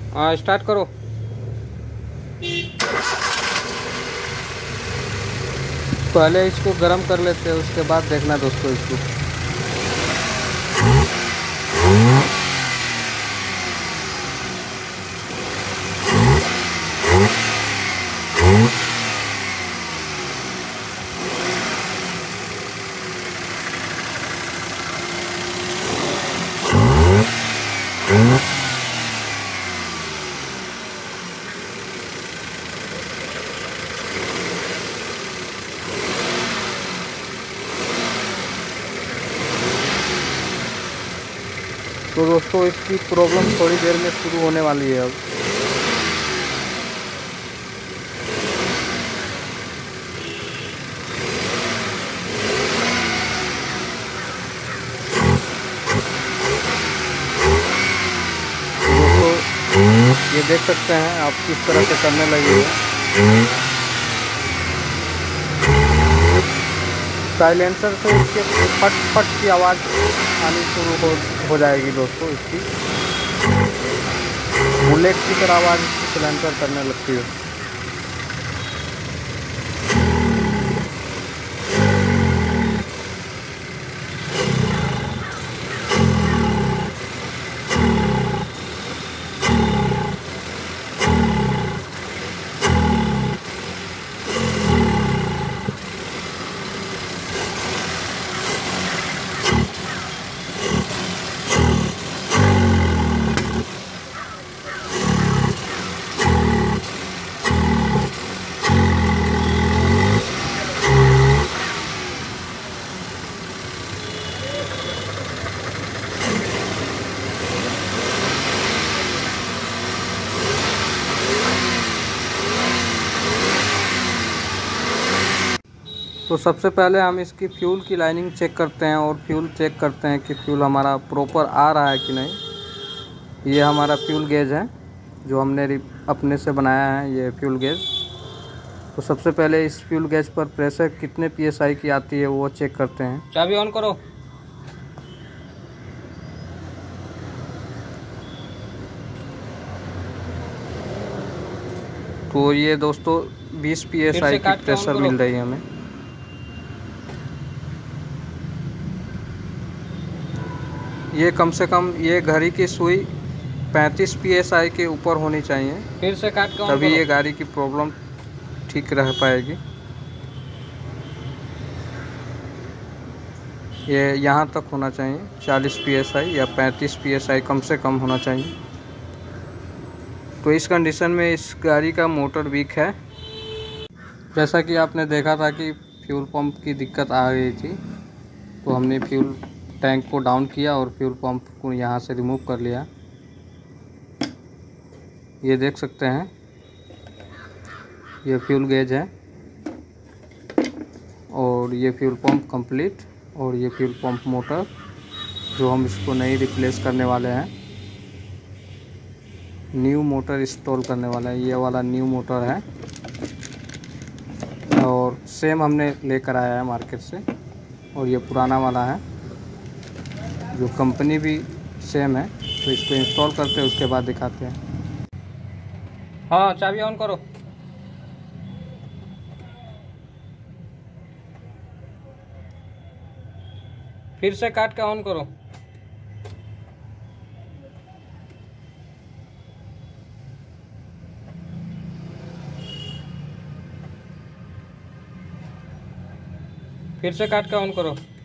हाँ स्टार्ट करो। पहले इसको गर्म कर लेते हैं, उसके बाद देखना दोस्तों इसको। तो दोस्तों इसकी प्रॉब्लम थोड़ी देर में शुरू होने वाली है अब। दोस्तों ये देख सकते हैं आप किस तरह से करने लगे हैं। साइलेंसर से इसके फट फट की आवाज़ आनी शुरू हो जाएगी दोस्तों। इसकी बुलेट की तरह आवाज़ साइलेंसर करने लगती है। तो सबसे पहले हम इसकी फ्यूल की लाइनिंग चेक करते हैं और फ्यूल चेक करते हैं कि फ्यूल हमारा प्रॉपर आ रहा है कि नहीं। ये हमारा फ्यूल गेज है जो हमने अपने से बनाया है, ये फ्यूल गेज। तो सबसे पहले इस फ्यूल गेज पर प्रेशर कितने PSI की आती है वो चेक करते हैं। चाबी ऑन करो। तो ये दोस्तों 20 PSI की प्रेशर मिल रही है हमें। ये कम से कम ये घड़ी की सुई 35 PSI के ऊपर होनी चाहिए। फिर से काट के तभी ये गाड़ी की प्रॉब्लम ठीक रह पाएगी। ये यहाँ तक होना चाहिए 40 PSI या 35 PSI कम से कम होना चाहिए। तो इस कंडीशन में इस गाड़ी का मोटर वीक है। जैसा कि आपने देखा था कि फ्यूल पंप की दिक्कत आ गई थी, तो हमने फ्यूल टैंक को डाउन किया और फ्यूल पंप को यहाँ से रिमूव कर लिया। ये देख सकते हैं ये फ्यूल गेज है और ये फ्यूल पंप कंप्लीट और ये फ्यूल पंप मोटर जो हम इसको नहीं रिप्लेस करने वाले हैं, न्यू मोटर इंस्टॉल करने वाला है। ये वाला न्यू मोटर है और सेम हमने लेकर आया है मार्केट से। और ये पुराना वाला है जो कंपनी भी सेम है। तो इसको इंस्टॉल करते हैं उसके बाद दिखाते हैं। हाँ चाबी ऑन करो। फिर से काट के ऑन करो। फिर से काट के ऑन करो।